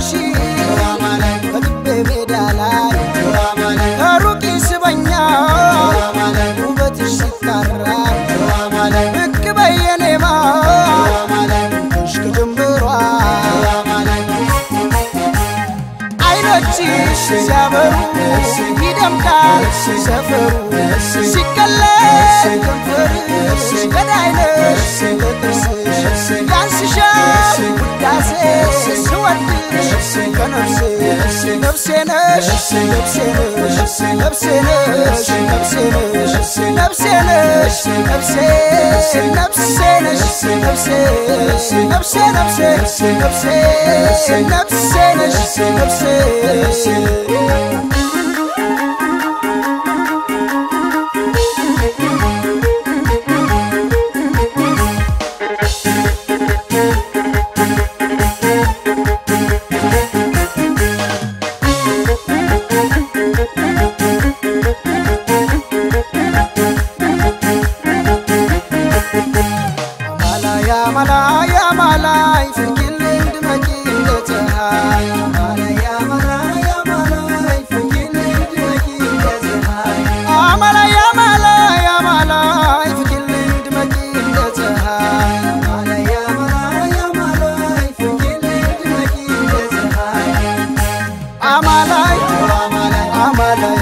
ሺ ከልቤ ሜዳ ላይ ከሩቅ ይስበኛል ውበትሽ ሲጣራ ብቅ በየኔማ ከጅምሯ አይኖችሽ ሲያበሩ ይደምቃል ሰፈሩ ሲቀለድ ከንፈርሽ ገዳይ ነሽ ለጥርስሽ ያንስሻል ውዳሴ ስወድሽ ከነፍሴ ነፍሴ ነሽ ነፍሴ ነሽ ነፍሴ ነሽ ነፍሴ ነሽ ነፍሴ ነሽ ነፍሴ ነፍሴ ነሽ ነፍሴ ነፍሴ ነፍሴ ነፍሴ ነፍሴ ነሽ ነፍሴ malaya malay fikilin dimaki ndethay malaya malay fikilin dimaki ndethay malaya malay fikilin dimaki ndethay malaya malay fikilin dimaki ndethay amalay amalay amalay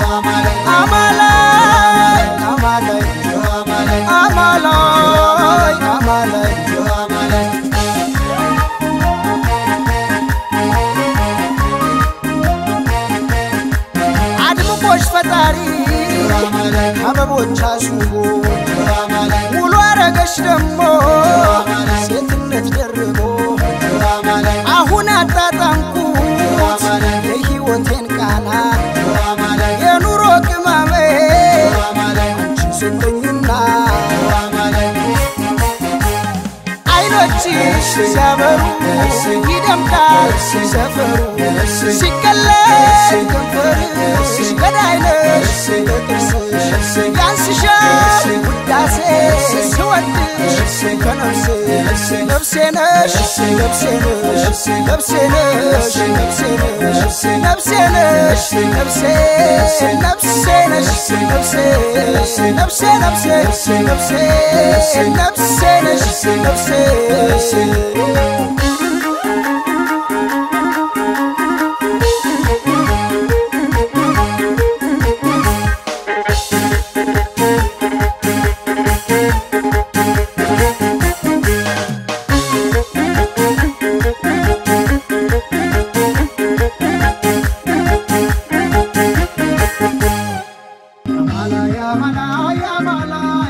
ፈጣሪ አበቦች አስውቦ ሙሉ አረገሽ ደሞ ሴትነት ደርቦ አሁን አጣጣምኩት የህይወቴን ቃና የኑሮ ቅመሜ አንቺ ስጠኝና አይኖችሽ ሲያበሩ ይደምቃል ሰፈሩ ሲቀለድ ከንፈርሽ ገዳይ ነሽ ለጥርስሽ ያንስሻል ውዳሴ ስወድሽ ከነፍሴ ነፍሴ ነሽ ነፍሴ ነሽ ነፍሴ ነሽ ነፍሴ ነሽ ነፍሴ ነሽ ነፍሴ ነፍሴ ነሽ ነፍሴ ነፍሴ ነፍሴ ነፍሴ ነፍሴ ነሽ ነፍሴ malaya malaya malaya